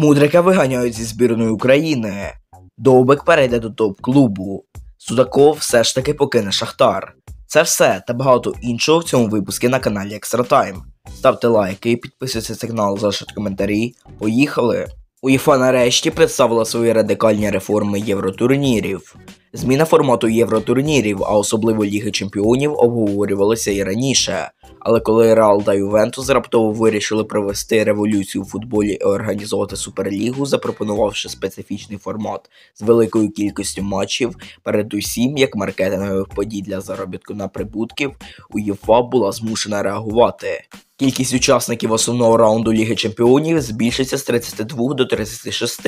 Мудрика виганяють зі збірної України. Довбик перейде до топ-клубу. Судаков все ж таки покине Шахтар. Це все та багато іншого в цьому випуску на каналі Extra Time. Ставте лайки, підписуйтесь на канал, залишайте коментарі. Поїхали! УЄФА нарешті представила свої радикальні реформи євротурнірів. Зміна формату євротурнірів, а особливо Ліги Чемпіонів, обговорювалася і раніше. Але коли Реал та Ювентус раптово вирішили провести революцію у футболі і організувати Суперлігу, запропонувавши специфічний формат з великою кількістю матчів, передусім як маркетингових подій для заробітку на прибутків, УЄФА була змушена реагувати. Кількість учасників основного раунду Ліги Чемпіонів збільшиться з 32 до 36.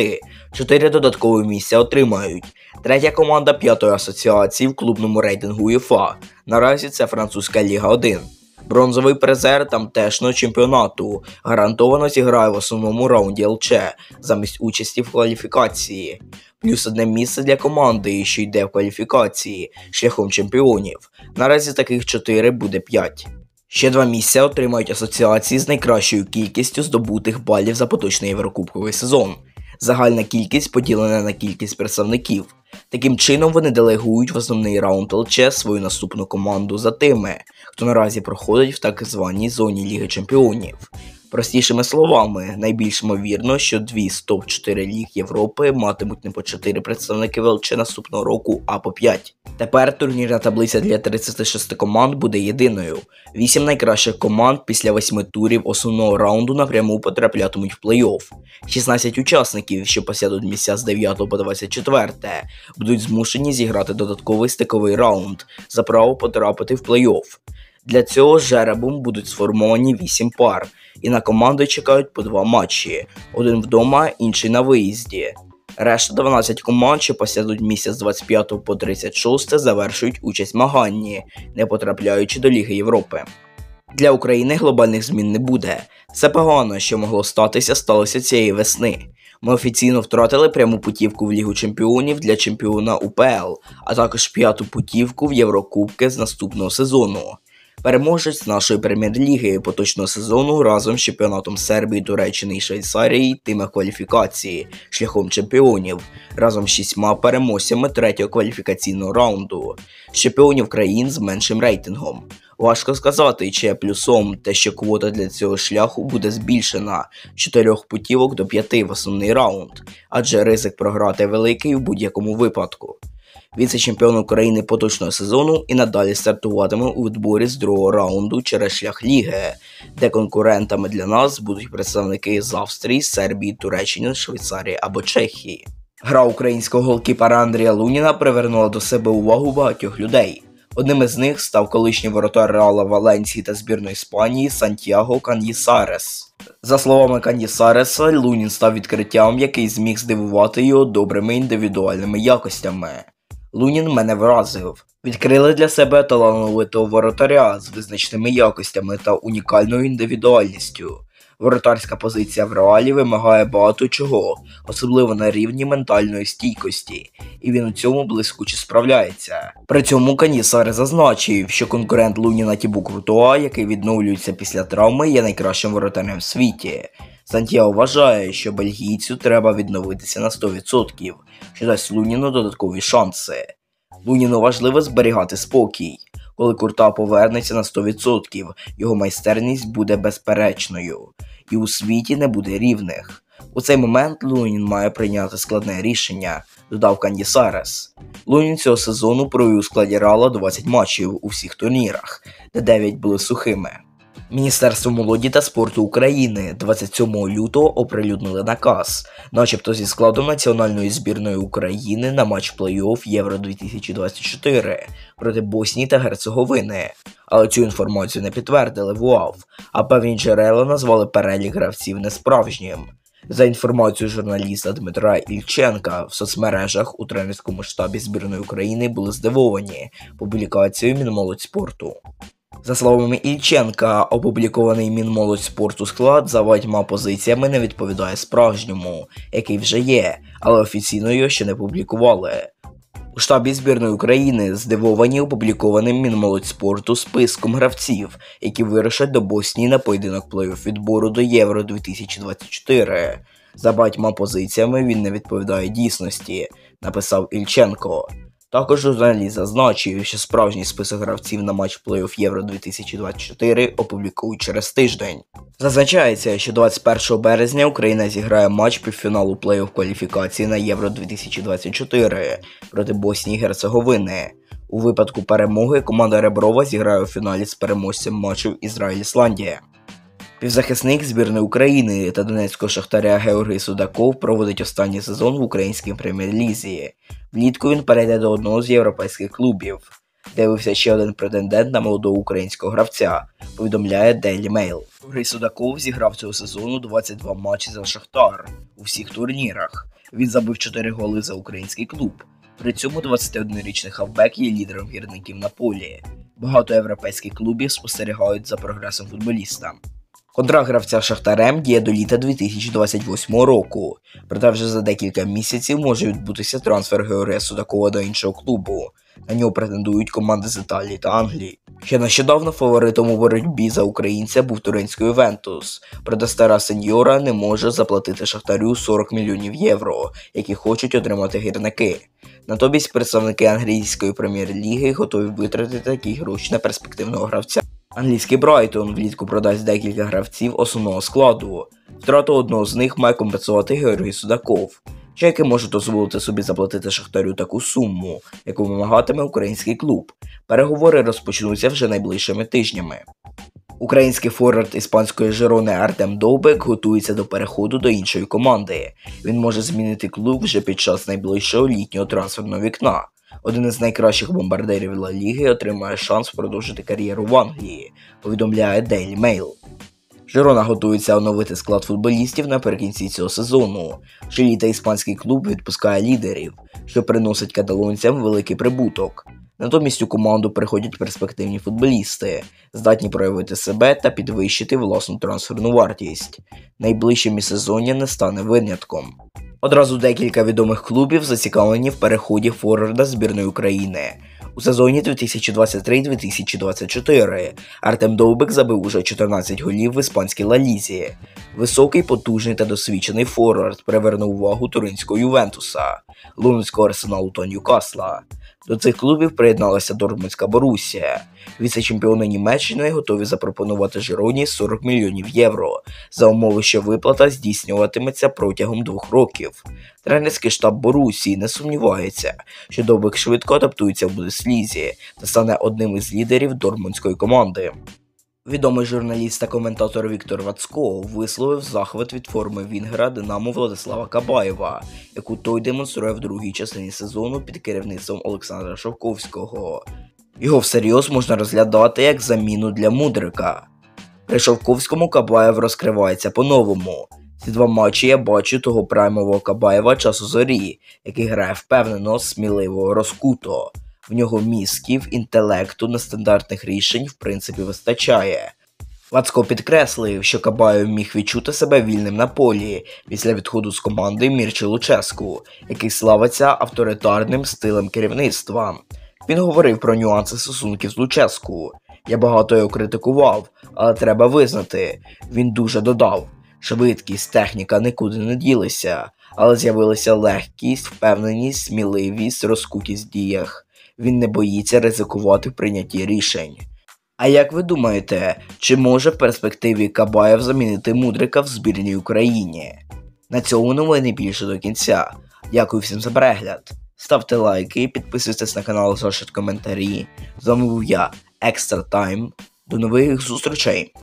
4 додаткові місця отримають. Третя команда 5-ї асоціації в клубному рейтингу УЄФА. Наразі це французька Ліга 1. Бронзовий призер тамтешнього чемпіонату гарантовано зіграє в основному раунді ЛЧ замість участі в кваліфікації. Плюс одне місце для команди, що йде в кваліфікації шляхом чемпіонів. Наразі таких 4 буде 5. Ще 2 місця отримають асоціації з найкращою кількістю здобутих балів за поточний єврокубковий сезон. Загальна кількість поділена на кількість представників. Таким чином вони делегують в основний раунд ЛЧ свою наступну команду за тими, хто наразі проходить в так званій зоні Ліги Чемпіонів. Простішими словами, найбільш ймовірно, що 2 з топ-4 ліг Європи матимуть не по 4 представники в ЛЧ наступного року, а по 5. Тепер турнірна таблиця для 36 команд буде єдиною. 8 найкращих команд після 8 турів основного раунду напряму потраплятимуть в плей-офф. 16 учасників, що посядуть місця з 9 по 24, будуть змушені зіграти додатковий стиковий раунд за право потрапити в плей-офф. Для цього жеребом будуть сформовані 8 пар, і на команди чекають по 2 матчі, один вдома, інший на виїзді. Решта 12 команд, що посядуть місяць з 25 по 36, завершують участь в змаганні, не потрапляючи до Ліги Європи. Для України глобальних змін не буде. Все погано, що могло статися, сталося цієї весни. Ми офіційно втратили пряму путівку в Лігу Чемпіонів для чемпіона УПЛ, а також 5-ту путівку в Єврокубки з наступного сезону. Переможець нашої прем'єр-ліги поточного сезону разом з чемпіонатом Сербії, Туреччини і Швейцарії йтиме кваліфікації шляхом чемпіонів разом з 6 переможцями 3-го кваліфікаційного раунду з чемпіонів країн з меншим рейтингом. Важко сказати, чи є плюсом те, що квота для цього шляху буде збільшена з 4 путівок до 5 в основний раунд, адже ризик програти великий в будь-якому випадку. Віце-чемпіон України поточного сезону і надалі стартуватиме у відборі з 2-го раунду через шлях Ліги, де конкурентами для нас будуть представники з Австрії, Сербії, Туреччини, Швейцарії або Чехії. Гра українського голкіпера Андрія Луніна привернула до себе увагу багатьох людей. Одним із них став колишній воротар Реала Валенсії та збірної Іспанії Сантьяго Каньясарес. За словами Каньясареса, Лунін став відкриттям, який зміг здивувати його добрими індивідуальними якостями. Лунін мене вразив. Відкрили для себе талановитого воротаря з визначними якостями та унікальною індивідуальністю. Воротарська позиція в Реалі вимагає багато чого, особливо на рівні ментальної стійкості, і він у цьому блискуче справляється. При цьому Каньясарес зазначив, що конкурент Луніна Тібу Куртуа, який відновлюється після травми, є найкращим воротарем в світі. Сантьяго вважає, що бельгійцю треба відновитися на 100%, що дасть Луніну додаткові шанси. Луніну важливо зберігати спокій. Коли Куртуа повернеться на 100%, його майстерність буде безперечною, і у світі не буде рівних. У цей момент Лунін має прийняти складне рішення, додав Каньясарес. Лунін цього сезону провів у складі Реала 20 матчів у всіх турнірах, де 9 були сухими. Міністерство молоді та спорту України 27 лютого оприлюднили наказ, начебто зі складом національної збірної України на матч плей-офф Євро-2024 проти Боснії та Герцеговини. Але цю інформацію не підтвердили в УАФ, а певні джерела назвали перелік гравців несправжнім. За інформацією журналіста Дмитра Ільченка, в соцмережах у тренерському штабі збірної України були здивовані публікацією Мінмолодьспорту. За словами Ільченка, опублікований Мінмолодьспорту склад за 8 позиціями не відповідає справжньому, який вже є, але офіційно його ще не публікували. У штабі збірної України здивовані опублікованим Мінмолодьспорту списком гравців, які вирушать до Боснії на поєдинок плей-офф відбору до Євро-2024. За багатьма позиціями він не відповідає дійсності, написав Ільченко. Також журналіст зазначив, що справжній список гравців на матч плей-офф Євро 2024 опублікують через тиждень. Зазначається, що 21 березня Україна зіграє матч півфіналу плей-офф кваліфікації на Євро 2024 проти Боснії і Герцеговини. У випадку перемоги команда Реброва зіграє у фіналі з переможцем матчів Ізраїль-Ісландія. Півзахисник збірної України та донецького Шахтаря Георгій Судаков проводить останній сезон в українській прем'єр-лізі. Влітку він перейде до одного з європейських клубів. З'явився ще один претендент на молодого українського гравця, повідомляє Daily Mail. Георгій Судаков зіграв цього сезону 22 матчі за Шахтар у всіх турнірах. Він забив 4 голи за український клуб. При цьому 21-річний хавбек є лідером гірників на полі. Багато європейських клубів спостерігають за прогресом футболіста. Контракт гравця з Шахтарем діє до літа 2028 року, проте вже за декілька місяців може відбутися трансфер Георгія Судакова до іншого клубу. На нього претендують команди з Італії та Англії. Ще нещодавно фаворитом у боротьбі за українця був туринський Ювентус, проте стара сеньора не може заплатити Шахтарю 40 мільйонів євро, які хочуть отримати гірники. Натомість представники англійської прем'єр-ліги готові витратити такі гроші на перспективного гравця. Англійський Брайтон влітку продасть декілька гравців основного складу. Втрату одного з них має компенсувати Георгій Судаков. Чеки можуть дозволити собі заплатити Шахтарю таку суму, яку вимагатиме український клуб. Переговори розпочнуться вже найближчими тижнями. Український форвард іспанської Жирони Артем Довбек готується до переходу до іншої команди. Він може змінити клуб вже під час найближчого літнього трансферного вікна. Один із найкращих бомбардирів Ла Ліги отримає шанс продовжити кар'єру в Англії, повідомляє Daily Mail. Жирона готується оновити склад футболістів наприкінці цього сезону. Чилі та іспанський клуб відпускає лідерів, що приносить каталонцям великий прибуток. Натомість у команду приходять перспективні футболісти, здатні проявити себе та підвищити власну трансферну вартість. Найближче міжсезоння не стане винятком. Одразу декілька відомих клубів зацікавлені в переході форварда збірної України. У сезоні 2023-2024 Артем Довбек забив уже 14 голів в іспанській Ла Лізі. Високий, потужний та досвідчений форвард привернув увагу туринського Ювентуса, лондонського Арсеналу та Ньюкасла. До цих клубів приєдналася Дортмундська Борусія. Віце-чемпіони Німеччини готові запропонувати Жироні 40 мільйонів євро, за умови, що виплата здійснюватиметься протягом 2 років. Тренерський штаб Борусії не сумнівається, що Довбек швидко адаптується в Бундеслізі та стане одним із лідерів дортмундської команди. Відомий журналіст та коментатор Віктор Вацко висловив захват від форми вінгера Динамо Владислава Кабаєва, яку той демонструє в другій частині сезону під керівництвом Олександра Шовковського. Його всерйоз можна розглядати як заміну для Мудрика. При Шовковському Кабаєв розкривається по-новому. Ці 2 матчі я бачу того праймового Кабаєва часу зорі, який грає впевнено, сміливо, розкуто. В нього мізків, інтелекту, нестандартних рішень в принципі вистачає. Вацко підкреслив, що Кабаєв міг відчути себе вільним на полі після відходу з команди Мірчі Луческу, який славиться авторитарним стилем керівництва. Він говорив про нюанси стосунків з Луческу. Я багато його критикував, але треба визнати, він дуже додав. Швидкість, техніка нікуди не ділися, але з'явилася легкість, впевненість, сміливість, розкутість в діях. Він не боїться ризикувати в прийнятті рішень. А як ви думаєте, чи може в перспективі Кабаєв замінити Мудрика в збірній Україні? На цьому новини більше до кінця. Дякую всім за перегляд. Ставте лайки, підписуйтесь на канал, залишайте коментарі. З вами був я, Екстра Тайм. До нових зустрічей!